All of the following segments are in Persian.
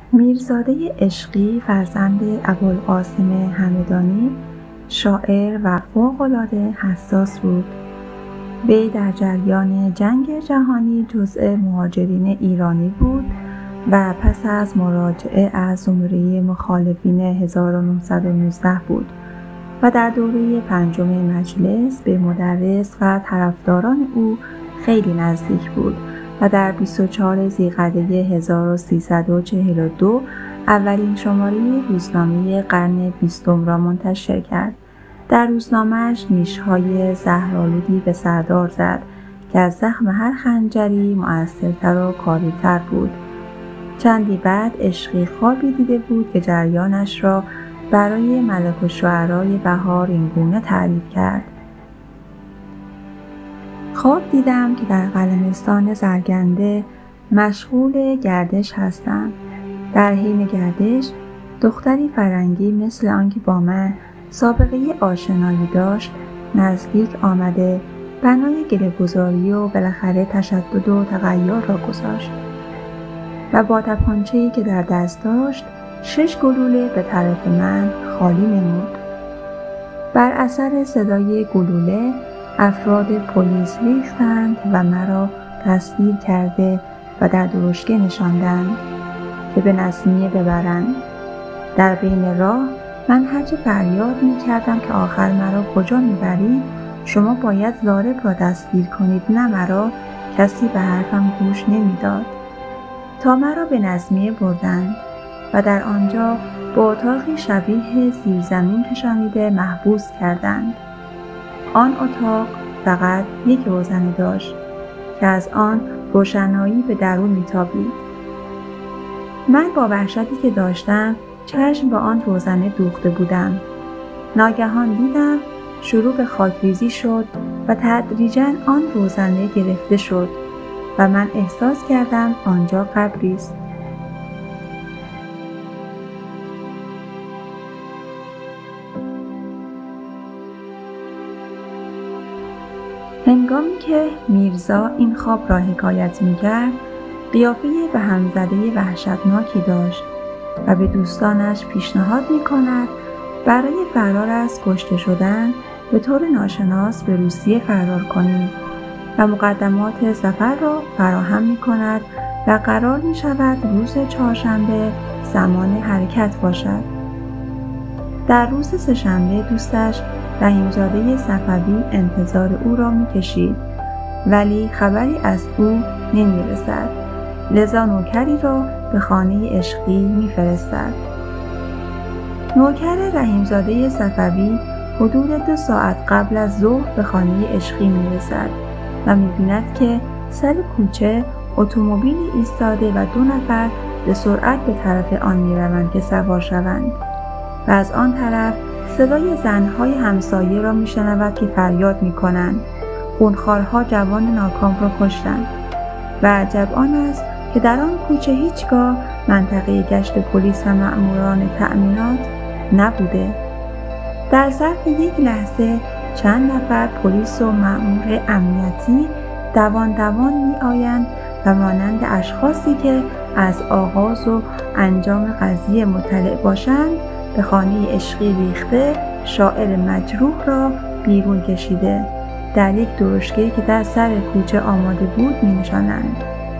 میرزاده عشقی فرزند ابوالقاسم همدانی شاعر و فوق‌العاده حساس بود. وی در جریان جنگ جهانی جزء مهاجرین ایرانی بود و پس از مراجعه از زمره مخالفین 1919 بود و در دوره پنجم مجلس به مدرس و طرفداران او خیلی نزدیک بود و در 24 ذی‌قعده 1342 اولین شماره روزنامه قرن 20 را منتشر کرد. در روزنامه‌اش نیش‌های زهرآلودی به سردار زد که از زخم هر خنجری مؤثرتر و کاری‌تر بود. چندی بعد عشقی خوابی دیده بود که جریانش را برای ملک الشعرای بهار اینگونه تعریف کرد: خواب دیدم که در قلمستان زرگنده مشغول گردش هستم. در حین گردش دختری فرنگی مثل آنکه با من سابقه آشنایی داشت نزدیک آمده بنای گله‌گذاری و بالاخره تشدد و تغییر را گذاشت و با تپانچه‌ای که در دست داشت 6 گلوله به طرف من خالی نمود. بر اثر صدای گلوله افراد پلیس ریختند و مرا دستگیر کرده و در درشکه نشاندند که به نسمیه ببرند. در بین راه من هرچه فریاد می کردم که آخر مرا کجا می برید؟ شما باید ضارب را دستگیر کنید، نه مرا. کسی به حرفم گوش نمی داد تا مرا به نسمیه بردند و در آنجا به اتاقی شبیه زیرزمین کشانیده محبوس کردند. آن اتاق فقط یک روزنه داشت که از آن روشنایی به درون میتابید. من با وحشتی که داشتم چشم به آن روزنه دوخته بودم. ناگهان دیدم شروع به خاکریزی شد و تدریجاً آن روزنه گرفته شد و من احساس کردم آنجا قبری است. هنگامی که میرزا این خواب را حکایت می‌کرد، قیافه به هم زده وحشتناکی داشت و به دوستانش پیشنهاد می‌کند برای فرار از کشته شدن به طور ناشناس به روسیه فرار کنید و مقدمات سفر را فراهم می‌کند و قرار می‌شود روز چهارشنبه زمان حرکت باشد. در روز سه‌شنبه دوستش رحیمزاده صفوی انتظار او را می‌کشید ولی خبری از او نمی‌رسد، لذا نوکری را به خانه عشقی می‌فرستد. نوکر رحیمزاده صفوی حدود 2 ساعت قبل از ظهر به خانه عشقی می‌رسد و می‌بیند که سر کوچه اتومبیلی ایستاده و 2 نفر به سرعت به طرف آن می‌روند که سوار شوند و از آن طرف صدای زنهای همسایه را میشنود که فریاد میکنند خونخوارها جوان ناکام را کشتند و عجب آن است که در آن کوچه هیچگاه منطقه گشت پلیس و مأموران تأمینات نبوده. در ظرف یک لحظه چند نفر پلیس و مأمور امنیتی دوان دوان میآیند و مانند اشخاصی که از آغاز و انجام قضیه مطلع باشند به خانه عشقی ریخته شاعر مجروح را بیرون کشیده در یک درشکه که در سر کوچه آماده بود می نشانند.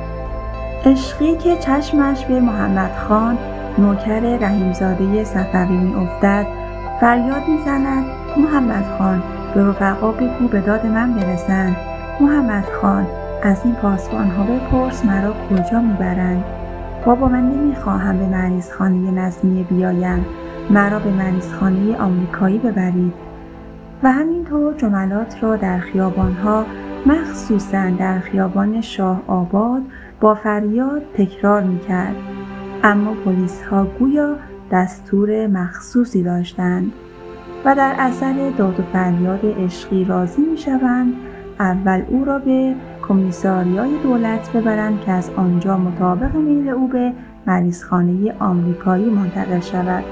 عشقی که چشمش به محمد خان نوکر رحیمزاده صفوی می افتد فریاد می زند محمد خان به رفقا بگو به داد من برسند. محمد خان از این پاسبان ها بپرس مرا کجا می برند. بابا من نمی خواهم به مریض خانه نظمیه بیایم، مرا به مریضخانه آمریکایی ببرید. و همینطور جملات را در خیابانها مخصوصاً در خیابان شاه آباد با فریاد تکرار می‌کرد، اما پلیس ها گویا دستور مخصوصی داشتند و در اثر داد و فریاد عشقی راضی می‌شوند اول او را به کمیساریای دولت ببرند که از آنجا مطابق میل او به مریضخانه آمریکایی منتقل شود.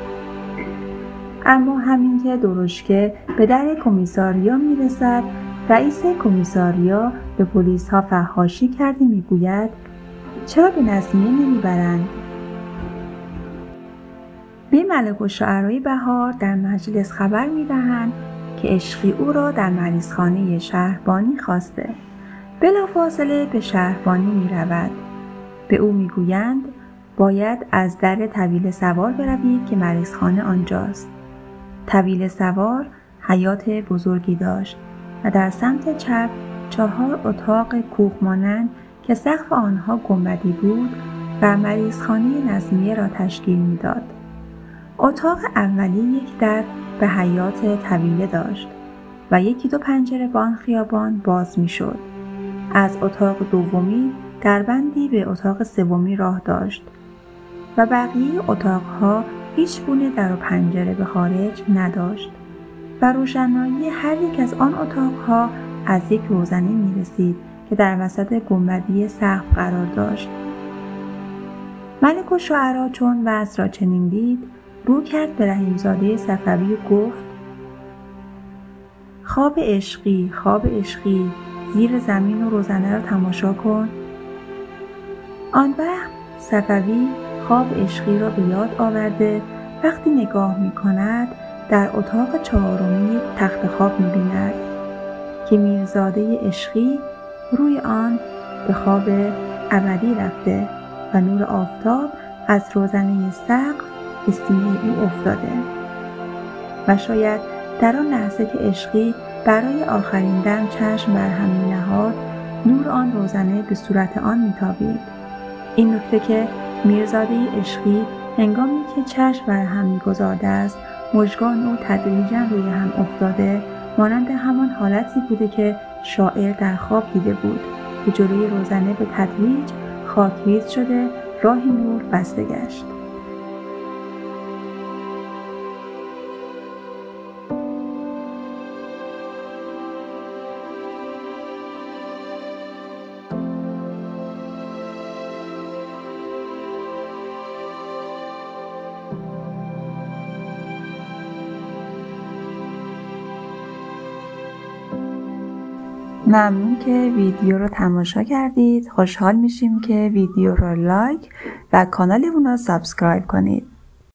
اما همین که درشکه به در کمیساریا میرسد، رئیس کمیساریا به پلیس ها فحاشی کرده میگوید چرا به نظمیه نمیبرند؟ به ملک الشعرای بهار در مجلس خبر می‌دهند که عشقی او را در مریضخانه شهربانی خواسته. بلافاصله به شهربانی می‌رود. به او می‌گویند باید از در طویل سوار بروید که مریضخانه آنجاست. طویل سوار حیاط بزرگی داشت و در سمت چپ 4 اتاق کوخ مانند که سقف آنها گنبدی بود و مریضخانه نظمیه را تشکیل می‌داد. اتاق اولی یک در به حیاط طویله داشت و 1-2 پنجره به آن خیابان باز می‌شد. از اتاق دومی دربندی به اتاق سومی راه داشت و بقیه اتاقها هیچ گونه در و پنجره به خارج نداشت و روشنایی هر یک از آن اتاقها از یک روزنه می‌رسید که در وسط گنبدی سقف قرار داشت. ملک الشعرا چون وضع را چنین دید، رو کرد به رحیمزاده صفوی و گفت: خواب عشقی، زیر زمین و روزنه را تماشا کن. آن وقت صفوی خواب عشقی را به یاد آورده وقتی نگاه می کند در اتاق 4 تخت خواب می بیند که میرزاده عشقی روی آن به خواب ابدی رفته و نور آفتاب از روزنه سقف به سینه او افتاده و شاید در آن لحظه که عشقی برای آخرین دم چشم بر هم می نهاد، نور آن روزنه به صورت آن می تابید. این نکته که میرزاده عشقی هنگامی که چشم بر هم می گذارده است، مژگان او تدریجاً روی هم افتاده، مانند همان حالتی بوده که شاعر در خواب دیده بود که جلوی روزنه به تدریج خاکریز شده، راه نور بسته گشت. ممنون که ویدیو رو تماشا کردید. خوشحال میشیم که ویدیو رو لایک و کانالمون رو سابسکرایب کنید.